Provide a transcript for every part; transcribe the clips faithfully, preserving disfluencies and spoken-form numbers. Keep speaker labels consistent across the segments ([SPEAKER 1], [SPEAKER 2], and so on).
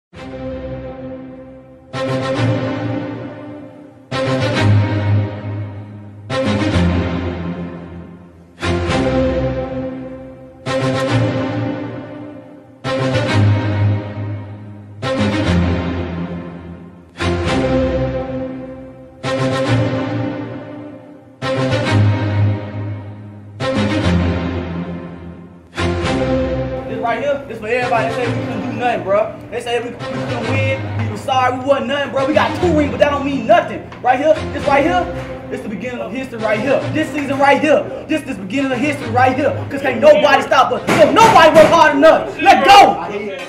[SPEAKER 1] Right here, this for everybody. They say we couldn't do nothing, bro. They say we, we couldn't win. We were sorry, we wasn't nothing, bro. We got two rings, but that don't mean nothing. Right here, this right here, this the beginning of history right here. This season right here, this is the beginning of history right here. Cause can't nobody stop us. Cause nobody work hard enough. Let's go.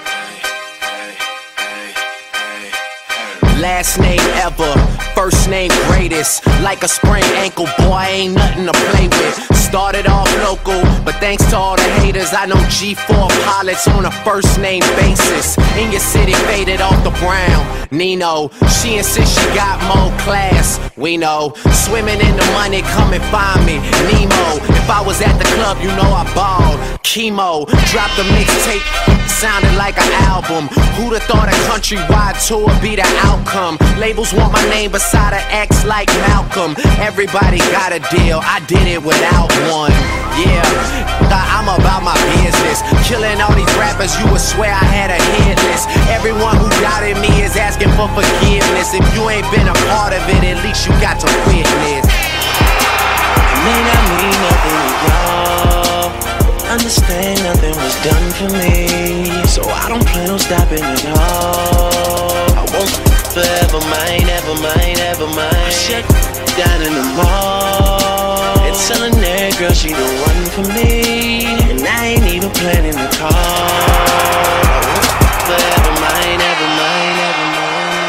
[SPEAKER 2] Last name ever, first name greatest. Like a sprained ankle, boy, ain't nothing to play with. Started off local, but thanks to all the haters, I know G four pilots on a first name basis. In your city, faded off the brown. Nino, she insists she got more class. We know, swimming in the money, come and find me. Nemo, if I was at the club, you know I balled. Chemo, dropped a mixtape, sounded like an album. Who'da thought a countrywide tour be the outcome? Labels want my name beside an X like Malcolm. Everybody got a deal, I did it without one. Yeah, I'm about my business. Killing all these rappers, you would swear I had a hit list. Everyone who doubted me is asking for forgiveness. If you ain't been a part of it, at least you got to witness.
[SPEAKER 3] It may not mean nothing to y'all. Understand nothing was done for me, so I don't plan on stopping at all. I won't forever mine, ever mine, ever mine. I shut down in the mall and telling that girl she the one for me, and I ain't even planning the call. I won't forever mine, ever mine, ever mine.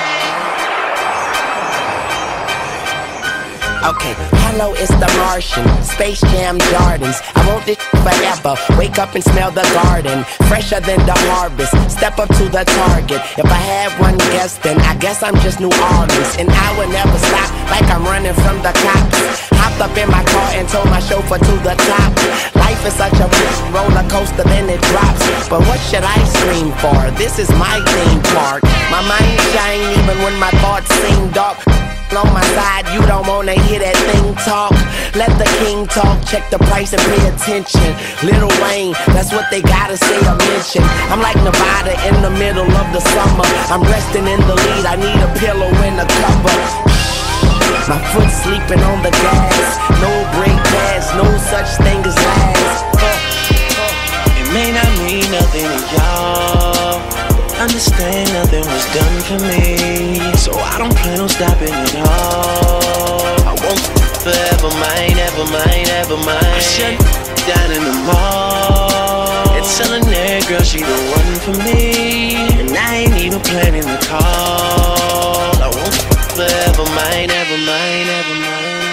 [SPEAKER 2] Okay, hello, it's the Martian, Space Jam Jordans. I want this forever, wake up and smell the garden, fresher than the harvest, step up to the target. If I had one guess, then I guess I'm just New Orleans, and I would never stop like I'm running from the cops. Hopped up in my car and told my chauffeur to the top. Life is such a roller coaster, then it drops. But what should I scream for? This is my theme park. My mind shine even when my thoughts seem dark. On my side, you don't wanna hear that thing talk. Let the king talk, check the price and pay attention. Lil Wayne, that's what they gotta say or mention. I'm like Nevada in the middle of the summer. I'm resting in the lead, I need a pillow and a cover. My foot sleeping on the gas. No brake pads, no such thing as last. uh,
[SPEAKER 3] It may not mean nothing to y'all. Understand nothing was done for me, so I don't plan on stopping at all. I won't forever mine, ever mine, ever mine. I shut down in the mall and telling that girl she the one for me, and I ain't even planning the call. I won't forever mine, ever mine, ever mine.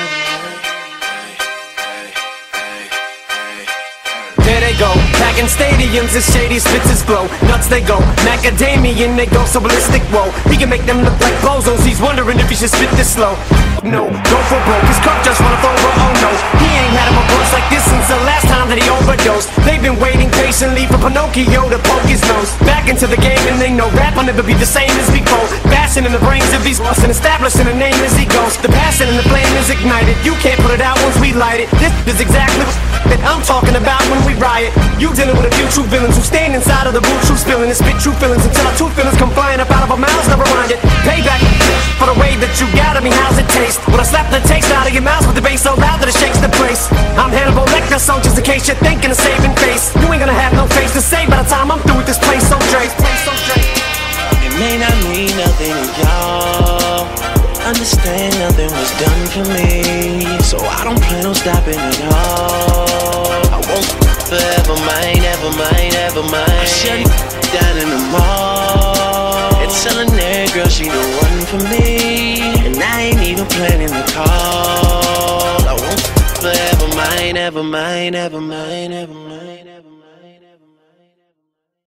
[SPEAKER 4] There they go, packing stadiums as shady spits his flow. Nuts they go, macadamian they go so ballistic, whoa. He can make them look like bozos, he's wondering if he should spit this slow. No, go for broke, his cup just runneth over, oh no. He ain't had him a voice like this since the last time that he overdosed. They've been waiting patiently for Pinocchio to poke his nose back into the game, and they know rap will never be the same as before. Bashing in the brains of these and establishing a name as he goes. The passion and the flame is ignited, you can't put it out once we light it. This is exactly that I'm talking about when we riot. You dealing with a few true villains who stand inside of the booth, true spilling and spit true feelings until our true feelings come flying up out of our mouths. Never mind it. Payback for the way that you got me. How's it taste? When I slap the taste out of your mouth with the bass so loud that it shakes the place. I'm Hannibal Lecter, so just in case you're thinking of saving face, you ain't gonna have no face to say by the time I'm through with this place. So Dre, so Dre.
[SPEAKER 3] It may not mean nothing to y'all. Understand nothing was done for me, so I don't plan on stopping at all. I won't forever mine, ever mine, ever mine. I shut down in the mall and telling that girl she the one for me, and I ain't even planning the call. I won't forever mine, ever mine, ever mine, ever mine.